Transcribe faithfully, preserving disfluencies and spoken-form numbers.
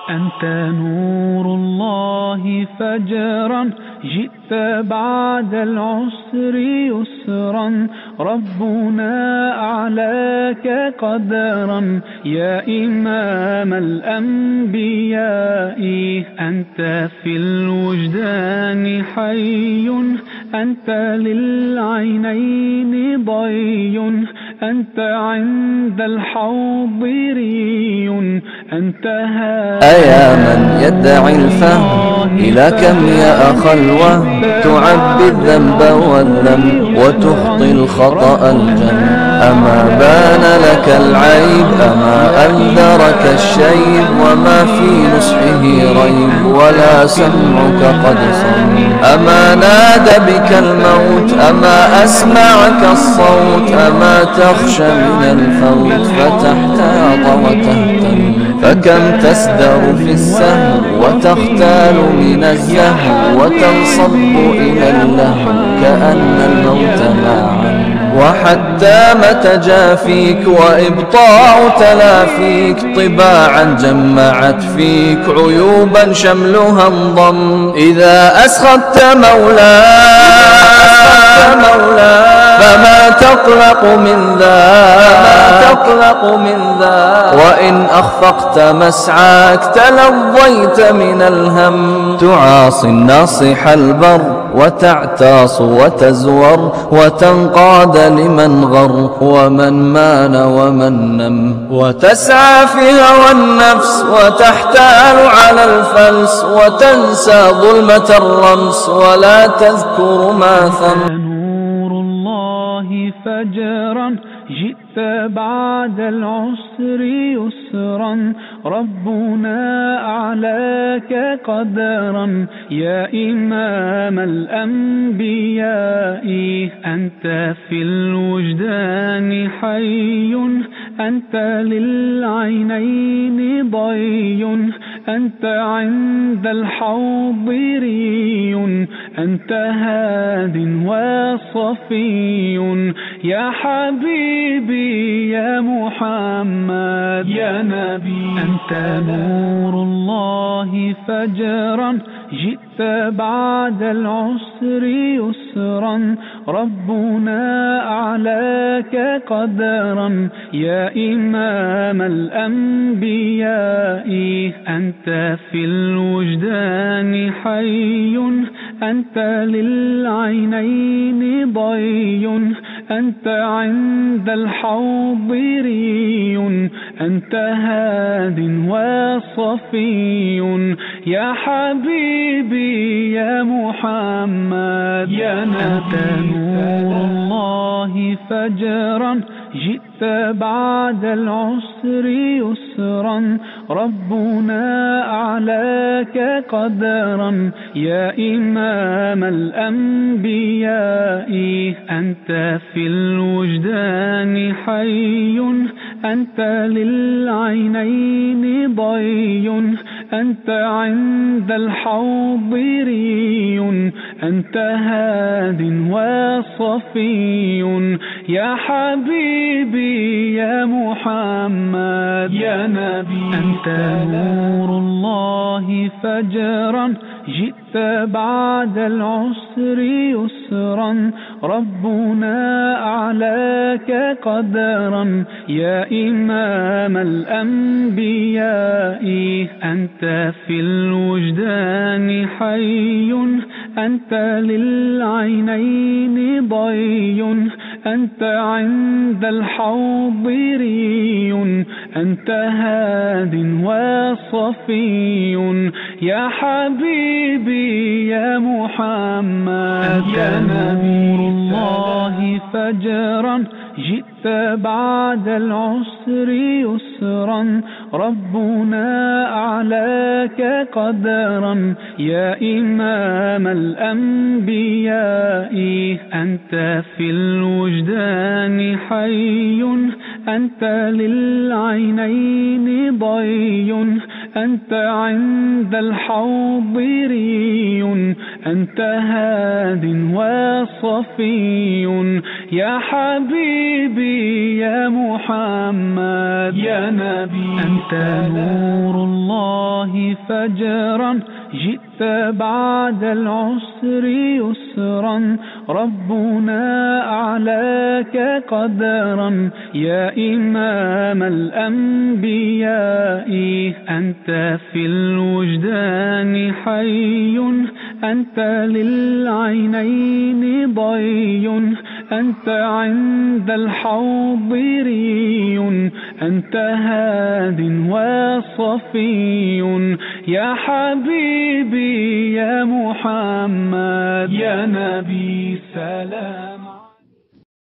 أنت نور الله فجرا، جئت بعد العسر يسرا، ربنا أعلاك قدرا يا إمام الأنبياء. أنت في الوجدان حي، أنت للعينين ضي، أنت عند الحوض ري، أنت أيا من يدعي الفهم إلى كم يا أخلوة تعبي الذنب والذنب وتخطي الخطأ الجم. أما بان لك العيب، أما أنذرك الشيب، وما في نصحه ريب ولا سمعك قد صم. أما نادى بك الموت، أما أسمعك الصوت، أما تخشى من الفوت فتحتاط وتهتم. فكم تسدر في السهو وتختال من الزهو وتنصب إلى اللهو كأن الموت معا. وحتى متى جافيك وإبطاء تلافيك طباعا جمعت فيك عيوبا شملها انضم. إذا أسخطت مولاي فما تقلق من ذا، تقلق من ذا. وإن أخفقت مسعاك تلظيت من الهم. تعاصي الناصح البر وتعتاص وتزور وتنقاد لمن غر ومن مان ومن نم. وتسعى في هوى النفس وتحتال على الفلس وتنسى ظلمة الرمس ولا تذكر ما ثم. فجرا، جئت بعد العسر يسرا، ربنا أعلاك قدرا يا إمام الأنبياء. أنت في الوجدان حي، أنت للعينين ضي، أنت عند الحوض ري، أنت هاد وصفي يا حبيبي يا محمد يا نبي. أنت نور الله فجرا، جئت بعد العسر يسرا، ربنا أعلاك قدرا يا إمام الأنبياء. أنت في الوجدان حي، أنت للعينين ضي، أنت عند الحوض ري، أنت هاد وصفي يا حبيبي يا محمد يا نبي. نور الله فجرا، جئت بعد العسر يسرا، ربنا أعلاك قدرا يا إمام الأنبياء. أنت في الوجدان حي، أنت للعينين ضي، أنت عند الحوض ري، أنت هاد وصفي يا حبيبي يا محمد يا نبي. أنت نور الله فجرا، جئت بعد العسر يسرا، ربنا أعلاك قدرا يا إمام الأنبياء. أنت في الوجدان حي، أنت للعينين ضي، أنت عند الحوض ري، أنت هاد وصفي يا حبيبي يا محمد يا نور الله فجرا، جئت بعد العسر يسرا، ربنا أعلاك قدرا يا إمام الأنبياء. أنت في الوجدان حي، أنت للعينين ضي، أنت عند الحوض ري، أنت هاد وصفي. يا حبيبي يا محمد يا نبي، أنت نور الله فجرا، جئت بعد العسر يسرا، ربنا أعلاك قدرا يا إمام الأنبياء. أنت في الوجدان حي، أنت للعينين ضي، أنت عند الحوض ري، أنت هاد وصفي. يا حبيبي يا محمد يا نبي سلام.